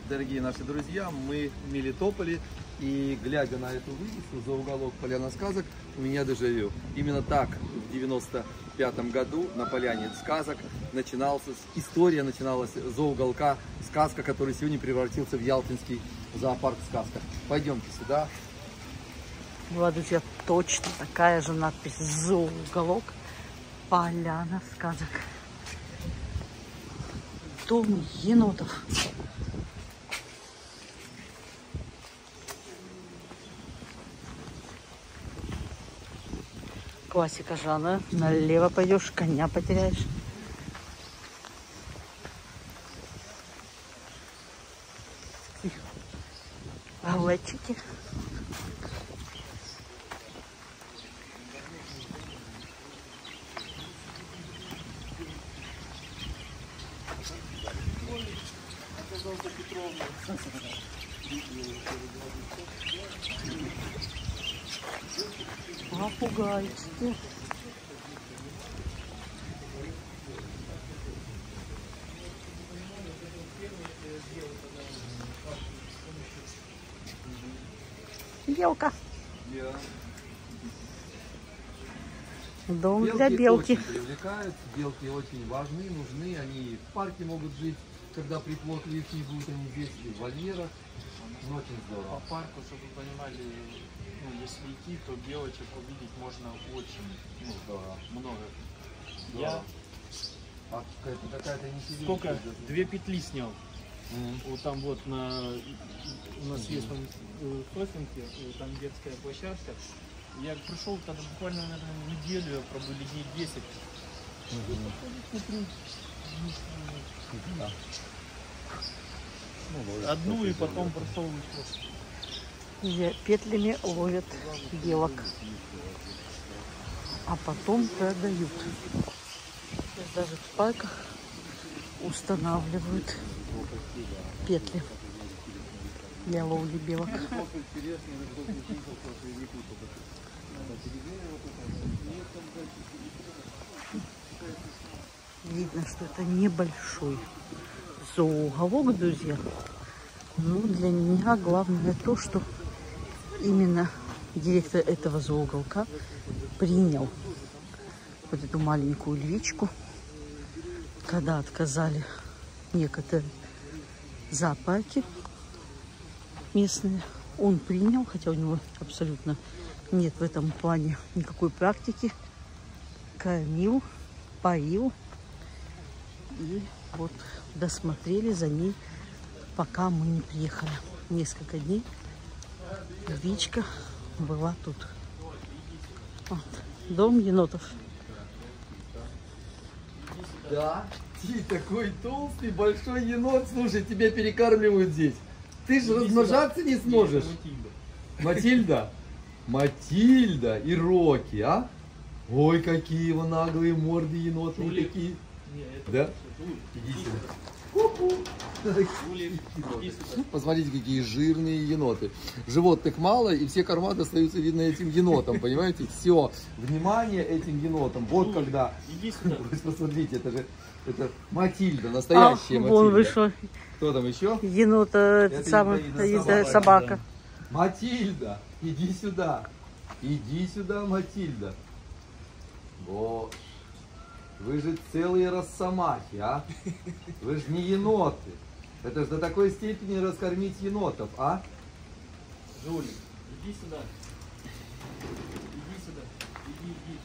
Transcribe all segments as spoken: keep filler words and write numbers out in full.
дорогие наши друзья, мы в Мелитополе, и глядя на эту вывеску «За уголок Поляна сказок», у меня дежавю. Именно так в девяносто пятом году на Поляне сказок начиналась, история начиналась за уголка сказка, который сегодня превратился в Ялтинский зоопарк сказка. Пойдемте сюда. Была, друзья, точно такая же надпись «За уголок Поляна сказок». Дом енотов. Классика жанра. Налево пойдешь, коня потеряешь. Галетчики. Попугайчики. Белка. Дом Белки для белки. очень привлекают, белки очень важны, нужны, они в парке могут жить, когда приплод лишний будет, они здесь в вольерах. Ну, очень здорово. По парку, чтобы вы понимали, ну, если идти, то белочек увидеть можно очень, ну, Здорово. много. Здорово. Я А какая-то какая-то интересная. сколько? Две петли снял. Mm-hmm. Вот там вот на, у нас есть там э, хостинге, э, там детская площадка. Я пришел тогда буквально, наверное, неделю, я пробыл дней десять. Mm-hmm. Да. Ну, одну и потом прошел еще. Петлями ловят белок, а потом продают. Сейчас даже в парках устанавливают петли для ловли белок. Видно, что это небольшой зооуголок, друзья. Но для меня главное то, что именно директор этого зооуголка принял вот эту маленькую львичку, когда отказали некоторые зоопарки местные. Он принял, хотя у него абсолютно нет в этом плане никакой практики. Кормил, поил. И вот досмотрели за ней, пока мы не приехали. Несколько дней львичка была тут. Вот. Дом енотов. Да, ты такой толстый, большой енот. Слушай, тебя перекармливают здесь. Ты же размножаться не сможешь. Матильда? Матильда и Рокки, а? Ой, какие его наглые морды енотные такие. Да? Иди сюда. Посмотрите, какие жирные еноты. Животных мало, и все корма достаются, видно, этим енотам, понимаете? Все, внимание этим енотам. Вот когда... Иди сюда. Посмотрите, это же это Матильда, настоящая а, Матильда. Вон вышел. Кто там еще? Енот, этот самый, собака. собака. Матильда, иди сюда. Иди сюда, Матильда. Вот. Вы же целые росомахи, а? Вы же не еноты. Это же до такой степени раскормить енотов, а? Жулик, иди сюда. Иди сюда. Иди, иди.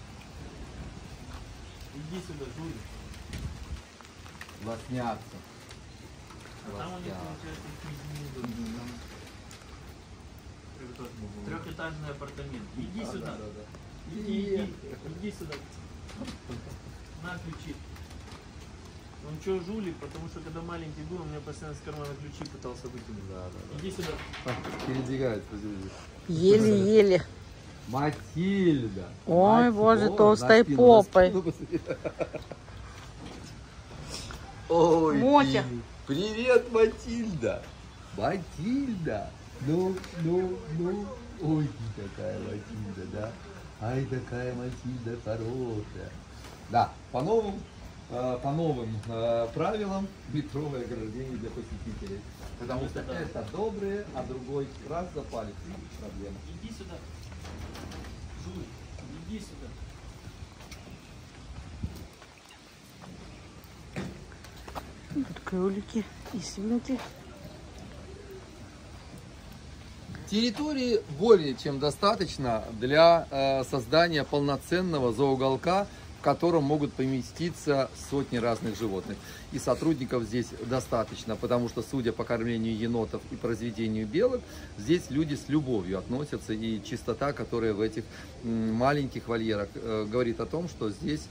Иди сюда, Жулик. Лоснятся. А там у них, получается, их не будут. Трехэтажный апартамент. Иди А, сюда. да, да, да. Иди, иди, иди сюда. На ключи. Он что, жулик, потому что когда маленький был, он меня постоянно с кармана ключи пытался выкинуть. Да, да, да. Иди сюда. Передвигается, подожди. Еле-еле. Матильда. Ой, Мать, боже, о, толстой на спину, попой. на спину посмотри. Ой, Мотя. ты. Привет, Матильда. Матильда. Ну, ну, ну. Ой, ты какая Матильда, да? Ай, такая Матильда хорошая. Да, по-новому э, по новым э, правилам метровое ограждение для посетителей. Потому что это добрые, а другой раз запали. И проблема. Иди сюда. Жуль, иди сюда. Тут кролики и свинки. Территории более чем достаточно для э, создания полноценного зооуголка, в котором могут поместиться сотни разных животных. И сотрудников здесь достаточно, потому что, судя по кормлению енотов и по разведению белок, здесь люди с любовью относятся, и чистота, которая в этих маленьких вольерах, э, говорит о том, что здесь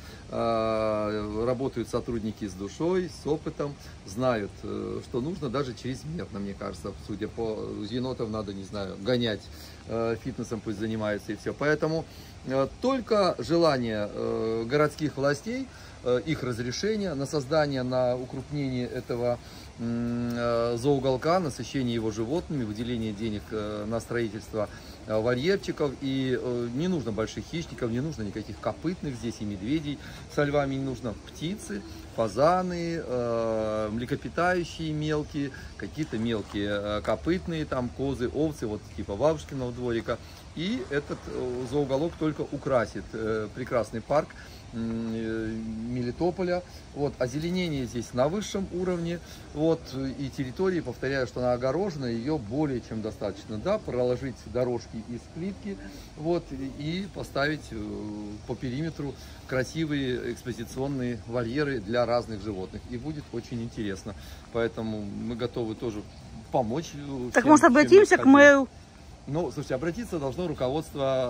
э, работают сотрудники с душой, с опытом, знают, э, что нужно даже чрезмерно, мне кажется, судя по енотам надо, не знаю, гонять, э, фитнесом пусть занимаются и все. Поэтому э, только желание э, городских властей, э, их разрешение на создание, на укрупнение этого э, зооуголка, насыщение его животными, выделение денег э, на строительство э, вольерчиков. И э, не нужно больших хищников, не нужно никаких копытных здесь и медведей со львами, не нужно птицы, фазаны, э, млекопитающие мелкие, какие-то мелкие э, копытные, там козы, овцы, вот типа бабушкиного дворика. И этот э, зооуголок только украсит э, прекрасный парк э, Мелитополя. Вот, озеленение здесь на высшем уровне. Вот, и территории, повторяю, что она огорожена, ее более чем достаточно. Да, проложить дорожки из плитки, вот, и поставить э, по периметру красивые экспозиционные вольеры для разных животных. И будет очень интересно. Поэтому мы готовы тоже помочь. Так, может, обратимся к мэру? Ну, слушайте, обратиться должно руководство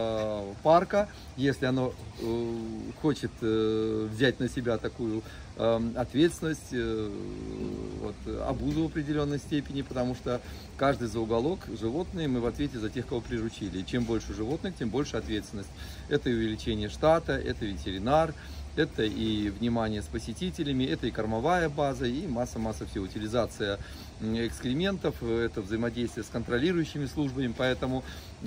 э, парка, если оно э, хочет э, взять на себя такую э, ответственность, э, вот, обузу в определенной степени, потому что каждый зооуголок, животные, мы в ответе за тех, кого приручили. И чем больше животных, тем больше ответственность. Это и увеличение штата, это ветеринар, это и внимание с посетителями, это и кормовая база, и масса-масса всего, утилизация экскрементов, это взаимодействие с контролирующими службами. Поэтому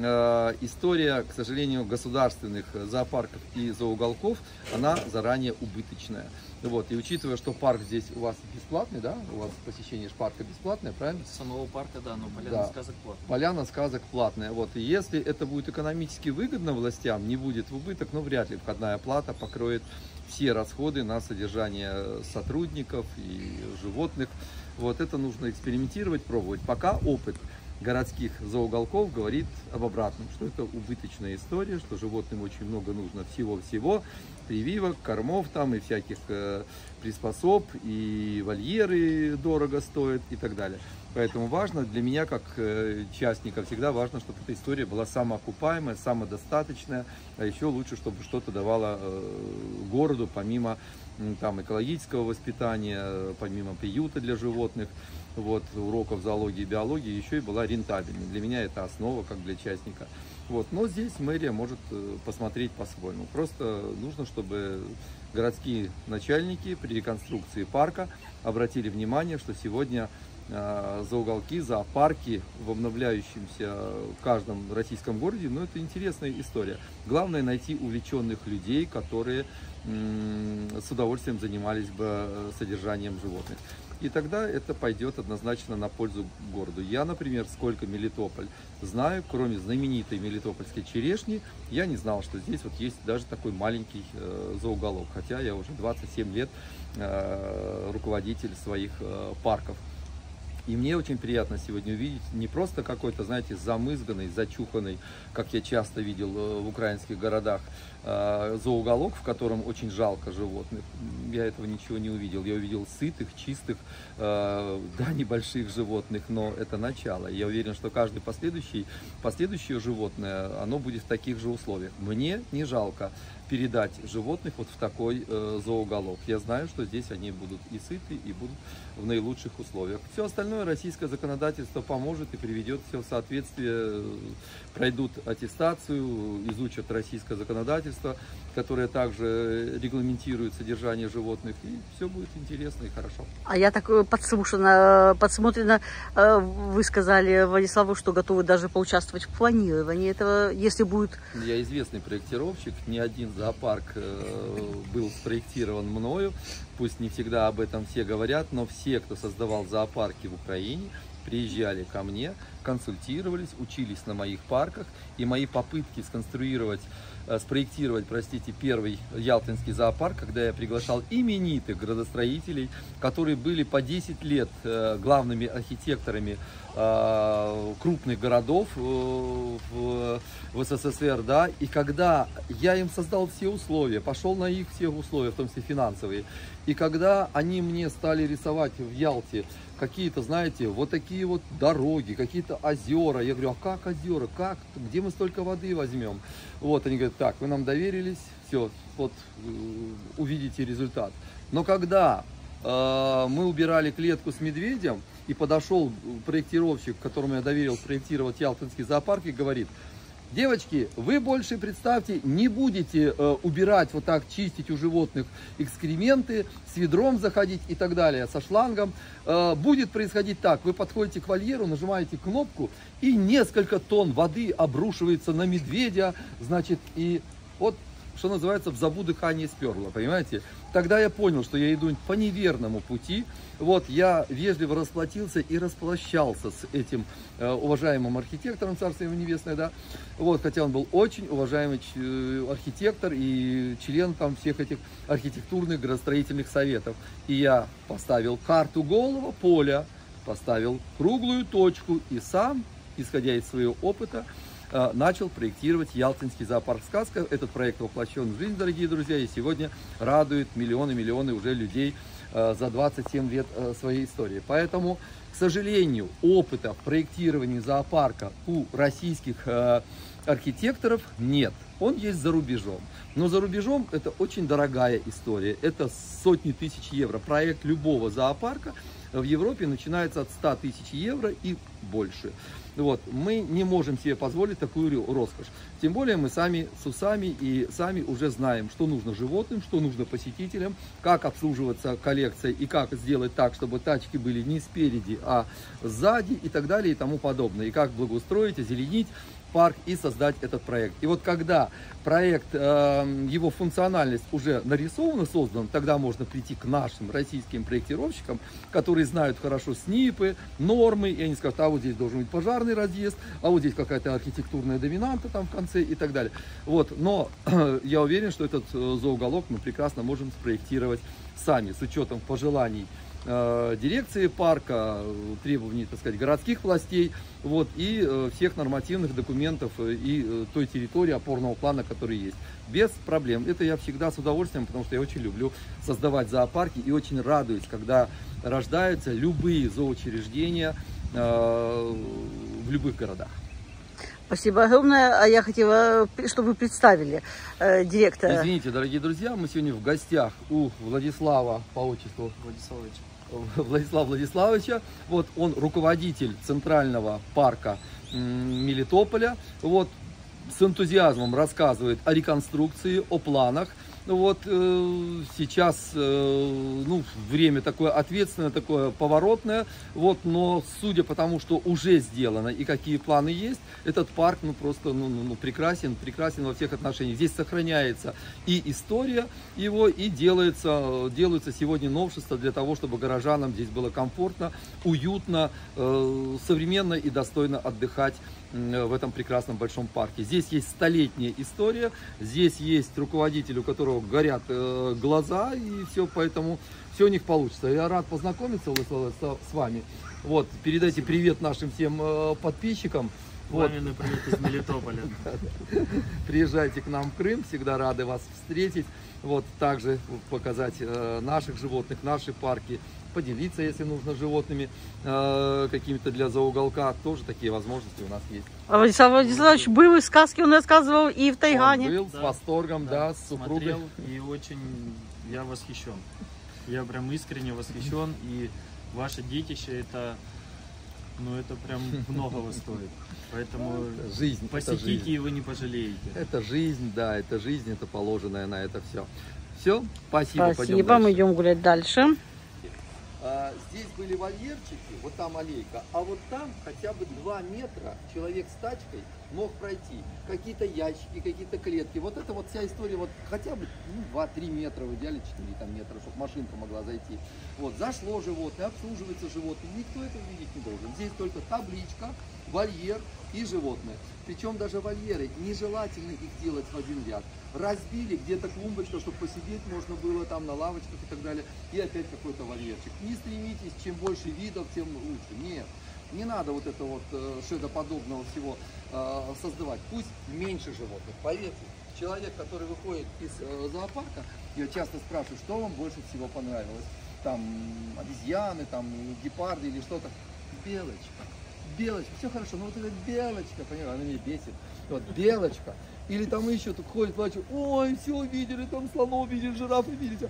э, история, к сожалению, государственных зоопарков и зооуголков, она заранее убыточная. Вот, и учитывая, что парк здесь у вас бесплатный, да, у вас посещение парка бесплатное, правильно? Самого парка, да, но поляна Да. сказок платная. Поляна сказок платная. Вот, и если это будет экономически выгодно властям, не будет в убыток, но вряд ли входная плата покроет все расходы на содержание сотрудников и животных. Вот, это нужно экспериментировать, пробовать. Пока опыт городских зооуголков говорит об обратном, что это убыточная история, что животным очень много нужно всего-всего, прививок, кормов там и всяких э, приспособ, и вольеры дорого стоят и так далее. Поэтому важно для меня, как э, частника, всегда важно, чтобы эта история была самоокупаемая, самодостаточная, а еще лучше, чтобы что-то давало э, городу, помимо э, там, экологического воспитания, помимо приюта для животных, вот, уроков зоологии и биологии, еще и была рентабельной. Для меня это основа, как для частника. Вот. Но здесь мэрия может посмотреть по-своему. Просто нужно, чтобы городские начальники при реконструкции парка обратили внимание, что сегодня э, зооуголки, зоопарки в обновляющемся в каждом российском городе, ну, это интересная история. Главное найти увлеченных людей, которые м- с удовольствием занимались бы содержанием животных. И тогда это пойдет однозначно на пользу городу. Я, например, сколько Мелитополь знаю, кроме знаменитой мелитопольской черешни, я не знал, что здесь вот есть даже такой маленький э, зооуголок. Хотя я уже двадцать семь лет э, руководитель своих э, парков. И мне очень приятно сегодня увидеть не просто какой-то, знаете, замызганный, зачуханный, как я часто видел в украинских городах, зооуголок, в котором очень жалко животных. Я этого ничего не увидел. Я увидел сытых, чистых, да, небольших животных, но это начало. Я уверен, что каждый последующий, последующее животное, оно будет в таких же условиях. Мне не жалко передать животных вот в такой э, зооуголок. Я знаю, что здесь они будут и сыты, и будут в наилучших условиях. Все остальное российское законодательство поможет и приведет все в соответствие, пройдут аттестацию, изучат российское законодательство, которая также регламентирует содержание животных, и все будет интересно и хорошо. А я так подслушана, подсмотрена, вы сказали Владиславу, что готовы даже поучаствовать в планировании этого, если будет... Я известный проектировщик, ни один зоопарк был спроектирован мною, пусть не всегда об этом все говорят, но все, кто создавал зоопарки в Украине, приезжали ко мне, консультировались, учились на моих парках, и мои попытки сконструировать, спроектировать, простите, первый ялтинский зоопарк, когда я приглашал именитых градостроителей, которые были по десять лет главными архитекторами крупных городов в, в СССР, да, и когда я им создал все условия, пошел на их все условия, в том числе финансовые, и когда они мне стали рисовать в Ялте какие-то, знаете, вот такие вот дороги, какие-то озера, я говорю, а как озера, как, где мы столько воды возьмем? Вот, они говорят, так, вы нам доверились, все, вот, увидите результат. Но когда э, мы убирали клетку с медведем, и подошел проектировщик, которому я доверил проектировать ялтинский зоопарк, и говорит, девочки, вы больше, представьте, не будете э, убирать, вот так чистить у животных экскременты, с ведром заходить и так далее, со шлангом. Э, будет происходить так, вы подходите к вольеру, нажимаете кнопку, и несколько тонн воды обрушивается на медведя, значит, и вот, что называется, в забу дыхание сперло, понимаете? Тогда я понял, что я иду по неверному пути. Вот, я вежливо расплатился и расплащался с этим э, уважаемым архитектором, царство ему небесное, да. Вот, хотя он был очень уважаемый архитектор и член там всех этих архитектурных градостроительных советов. И я поставил карту голого поля, поставил круглую точку и сам, исходя из своего опыта, начал проектировать ялтинский зоопарк «Сказка». Этот проект воплощен в жизнь, дорогие друзья, и сегодня радует миллионы-миллионы уже людей за двадцать семь лет своей истории. Поэтому, к сожалению, опыта в проектировании зоопарка у российских архитекторов нет. Он есть за рубежом. Но за рубежом это очень дорогая история. Это сотни тысяч евро. Проект любого зоопарка в Европе начинается от ста тысяч евро и больше. Вот, мы не можем себе позволить такую роскошь. Тем более мы сами с усами и сами уже знаем, что нужно животным, что нужно посетителям, как обслуживаться коллекция и как сделать так, чтобы тачки были не спереди, а сзади и так далее и тому подобное. И как благоустроить, озеленить парк и создать этот проект. И вот когда проект, э, его функциональность уже нарисована, создана, тогда можно прийти к нашим российским проектировщикам, которые знают хорошо СНИПы, нормы, и они скажут, а вот здесь должен быть пожарный разъезд, а вот здесь какая-то архитектурная доминанта там в конце и так далее. Вот, но э, я уверен, что этот э, зооуголок мы прекрасно можем спроектировать сами, с учетом пожеланий дирекции парка, требований, так сказать, городских властей, вот, и э, всех нормативных документов и э, той территории опорного плана, который есть. Без проблем. Это я всегда с удовольствием, потому что я очень люблю создавать зоопарки и очень радуюсь, когда рождаются любые зооучреждения э, в любых городах. Спасибо огромное. А я хотела, чтобы вы представили э, директора. Извините, дорогие друзья, мы сегодня в гостях у Владислава по отчеству Владиславовича. Владислава Владиславовича. Вот он руководитель центрального парка Мелитополя. Вот с энтузиазмом рассказывает о реконструкции, о планах. Вот э, сейчас э, ну, время такое ответственное, такое поворотное, вот, но судя по тому, что уже сделано и какие планы есть, этот парк ну, просто ну, ну, прекрасен, прекрасен во всех отношениях. Здесь сохраняется и история его, и делается, делаются сегодня новшества для того, чтобы горожанам здесь было комфортно, уютно, э, современно и достойно отдыхать в этом прекрасном большом парке. Здесь есть столетняя история, здесь есть руководитель, у которого горят э, глаза, и все, поэтому все у них получится. Я рад познакомиться, Владислав, с вами. Вот, передайте привет нашим всем э, подписчикам. Пламенный привет из Мелитополя. Приезжайте к нам в Крым, всегда рады вас встретить. Вот, также показать э, наших животных, наши парки, поделиться, если нужно, животными э, какими-то для зооуголка. Тоже такие возможности у нас есть. А Владислав Владиславович был в сказке, он рассказывал и в Тайгане. Он был да, с восторгом, да, да, с супругой. Смотрел, и очень я восхищен. Я прям искренне восхищен. И ваше детище — это Но это прям многого стоит. Поэтому Жизнь, посетите, это жизнь. и вы не пожалеете. Это жизнь, да, это жизнь, это положенное на это все. Все, спасибо. Спасибо, мы идем гулять дальше. А, здесь были вольерчики, вот там аллейка, а вот там хотя бы два метра человек с тачкой мог пройти. Какие-то ящики, какие-то клетки. Вот это вот вся история, вот хотя бы ну, два-три метра, в идеале четыре там, метра, чтобы машинка могла зайти. Вот, зашло животное, обслуживается животное, никто этого видеть не должен. Здесь только табличка, вольер и животное. Причем даже вольеры, нежелательно их делать в один ряд. Разбили где-то клумбочку, чтобы посидеть можно было там на лавочках и так далее. И опять какой-то вольерчик. Не стремитесь, чем больше видов, тем лучше. Нет, не надо вот это вот э, шедоподобного всего э, создавать. Пусть меньше животных. Поверьте, человек, который выходит из э, зоопарка, я часто спрашиваю, что вам больше всего понравилось. Там обезьяны, там гепарды или что-то. Белочка. Белочка, все хорошо, но вот эта белочка, понимаешь, она меня бесит. Вот белочка. Или там еще тут ходит, плачет, ой, все видели, там слонов видели, жирафы видели,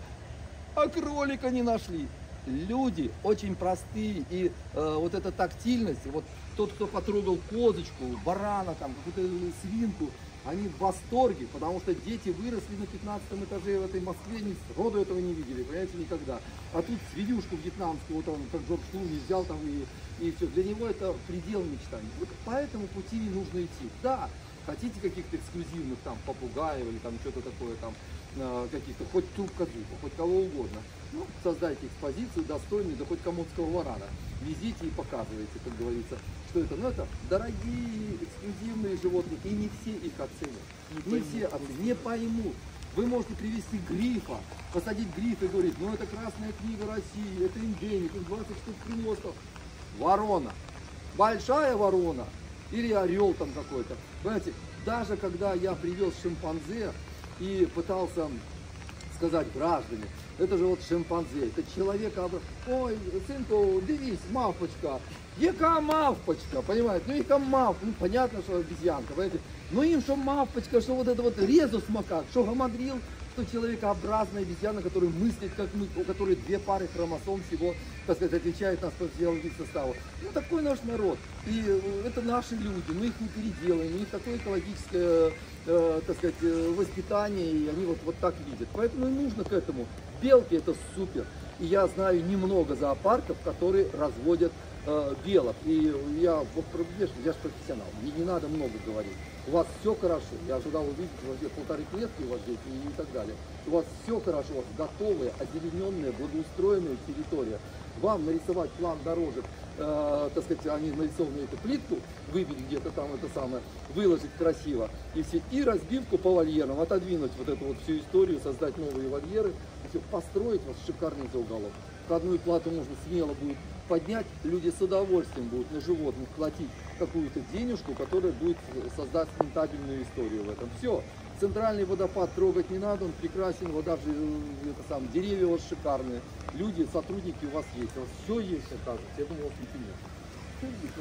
а кролика не нашли. Люди очень простые, и э, вот эта тактильность, вот тот, кто потрогал козочку, барана, там, какую-то свинку, они в восторге, потому что дети выросли на пятнадцатом этаже в этой Москве, ни роду этого не видели, понимаете, никогда. А тут свинюшку вьетнамскую, вот он, как Джордж Клуни, взял там и, и все. Для него это предел мечтаний. Вот по этому пути не нужно идти. Да, хотите каких-то эксклюзивных там попугаев или там что-то такое там, э, каких-то, хоть трубка-зуба, хоть кого угодно. Ну, создайте экспозицию достойную, да хоть комодского варана. Везите и показывайте, как говорится, что это. Но это дорогие, эксклюзивные животные, и не все их оценят. Не, не все оценят, не поймут. Вы можете привезти грифа, посадить грифа и говорить, ну это Красная книга России, это эндемик, двадцать штук примостов. Ворона. Большая ворона. Или орел там какой-то. Понимаете, даже когда я привез шимпанзе и пытался сказать граждане, это же вот шимпанзе, это человек, ой, сынку, дивись, мавпочка, яка мавпочка, понимаете, ну яка мав, ну понятно, что обезьянка, понимаете, ну им что мавпочка, что вот это вот резус макак, что гамадрил, что человекообразная обезьяна, которая мыслит как мы, у которой две пары хромосом всего, так сказать, отличает нас по физиологическому составу. Ну такой наш народ, и это наши люди, мы их не переделаем, у них такое экологическое, э, так сказать, воспитание, и они вот, вот так видят, поэтому и нужно к этому. Белки это супер, и я знаю немного зоопарков, которые разводят э, белок, и я, вот, я же профессионал, мне не надо много говорить. У вас все хорошо, я ожидал увидеть вообще полторы клетки у вас здесь и, и так далее. У вас все хорошо, у вас готовая, озелененная, благоустроенная территория. Вам нарисовать план дорожек, э, так сказать, они нарисованы эту плитку, выбить где-то там это самое, выложить красиво, и все, и разбивку по вольерам, отодвинуть вот эту вот всю историю, создать новые вольеры, и все, построить вот шикарный зоуголовок. Входную плату можно смело будет поднять, люди с удовольствием будут на животных платить какую-то денежку, которая будет создать рентабельную историю в этом. Все, центральный водопад трогать не надо, он прекрасен, вода, это сам, деревья у вас шикарные, люди, сотрудники у вас есть, у вас все есть, оказывается, я думал, у вас ничего нет.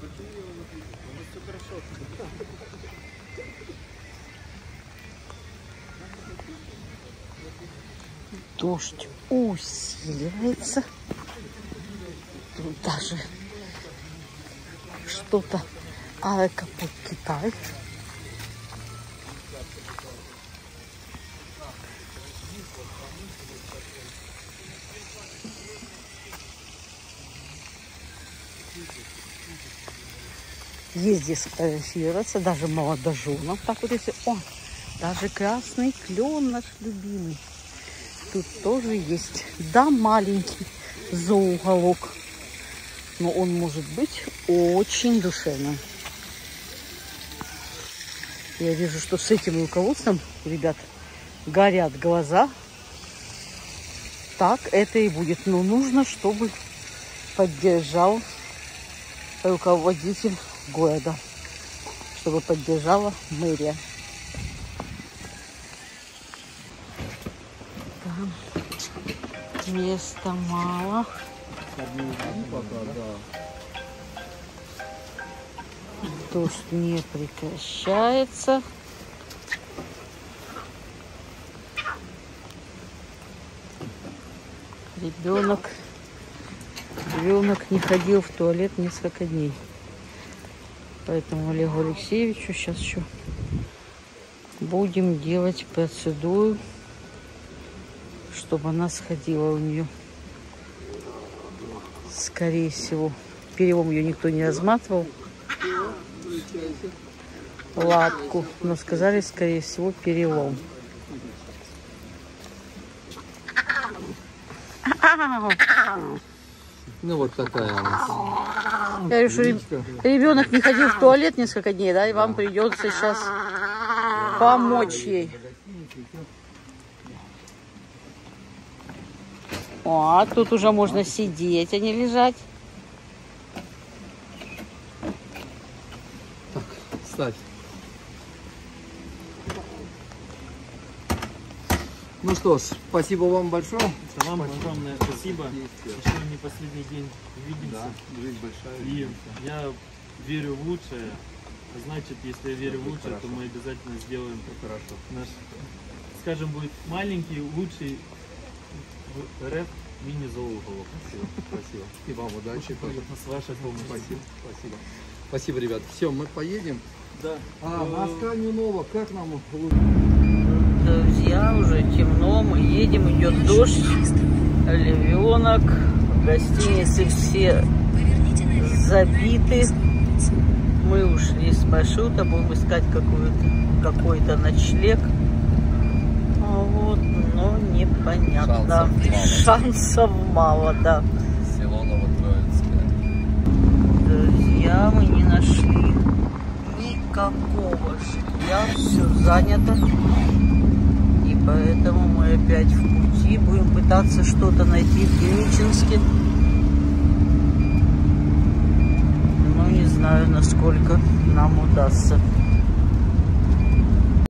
Все хорошо. Дождь усиливается. Тут даже что-то авиакапот китает. Есть здесь сфотографироваться, даже молодоженов. Так вот если... О, даже красный клен наш любимый. Тут тоже есть. Да, маленький зоуголок. Но он может быть очень душевным. Я вижу, что с этим руководством, ребят, горят глаза. Так это и будет. Но нужно, чтобы поддержал руководитель города. Чтобы поддержала мэрия. Там места мало. Дождь не прекращается. Ребенок ребенок не ходил в туалет несколько дней. Поэтому Олегу Алексеевичу сейчас еще будем делать процедуру, чтобы она сходила у нее. Скорее всего, перелом ее никто не разматывал, лапку, но сказали, скорее всего, перелом. Ну вот такая у нас. Я говорю, что ребенок не ходил в туалет несколько дней, да, и вам придется сейчас помочь ей. О, а тут уже можно сидеть, а не лежать. Так, ставь. Ну что ж, спасибо вам большое. Вам спасибо. Огромное спасибо. Еще не последний день увидимся. Да, жизнь большая. И я верю в лучшее. Значит, если я верю в лучшее, то мы обязательно сделаем хорошо. Наш, скажем, будет маленький, лучший в РФ мини-зоуголовок. Спасибо, спасибо. И вам удачи. С вашей помощью. Спасибо, спасибо. Спасибо, ребят. Все, мы поедем. Да. А, Москва Нюнова, как нам? Друзья, уже темно, мы едем, идет дождь, ливенок, гостиницы все забиты. Мы ушли с маршрута, будем искать какой-то какой-то ночлег. А вот, но непонятно. Шансов мало. Шансов мало, да. Село Новотроицкое. Друзья, мы не нашли никакого жилья, все занято. И поэтому мы опять в пути, будем пытаться что-то найти в Гремячинске. Но не знаю, насколько нам удастся.